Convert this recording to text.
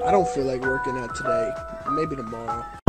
I don't feel like working out today. Maybe tomorrow.